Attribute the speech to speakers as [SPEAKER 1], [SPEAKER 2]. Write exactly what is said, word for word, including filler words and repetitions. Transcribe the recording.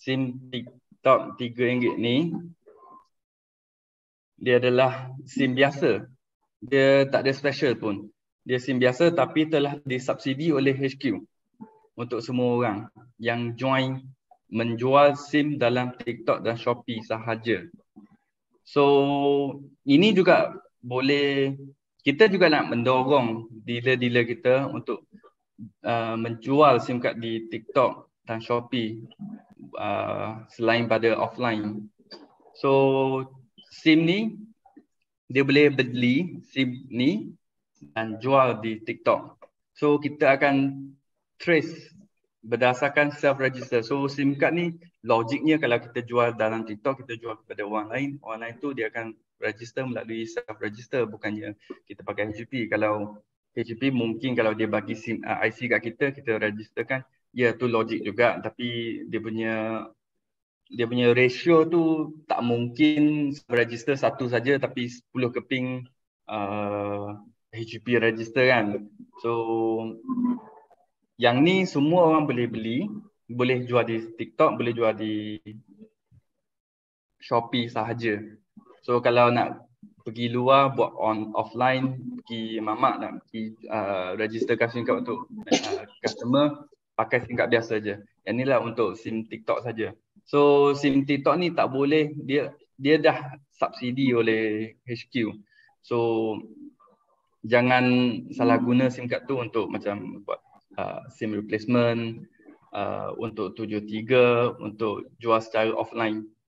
[SPEAKER 1] SIM TikTok tiga ringgit ni, dia adalah SIM biasa. Dia tak ada special pun. Dia SIM biasa tapi telah disubsidi oleh H Q untuk semua orang yang join menjual SIM dalam TikTok dan Shopee sahaja. So ini juga boleh, kita juga nak mendorong dealer-dealer kita untuk uh, menjual SIM card di TikTok dan Shopee uh, selain pada offline. So SIM ni dia boleh beli SIM ni dan jual di TikTok. So kita akan trace berdasarkan self-register. So SIM card ni logiknya kalau kita jual dalam TikTok, kita jual kepada orang lain, orang lain tu dia akan register melalui self-register, bukannya kita pakai H P. Kalau H P mungkin kalau dia bagi SIM, uh, I C kat kita, kita registerkan, ya tu logik juga, tapi dia punya dia punya ratio tu tak mungkin register satu saja tapi sepuluh keping uh, H P register kan. So yang ni semua orang boleh beli, boleh jual di TikTok, boleh jual di Shopee sahaja. So kalau nak pergi luar buat on offline, pergi mamak nak pergi uh, registerkan SIM card untuk uh, customer, pakai SIM card biasa je. Yang ni lah untuk SIM TikTok saja. So SIM TikTok ni tak boleh, dia dia dah subsidi oleh H Q. So jangan salah guna SIM card tu untuk macam buat uh, SIM replacement, uh, untuk tujuh tiga, untuk jual secara offline.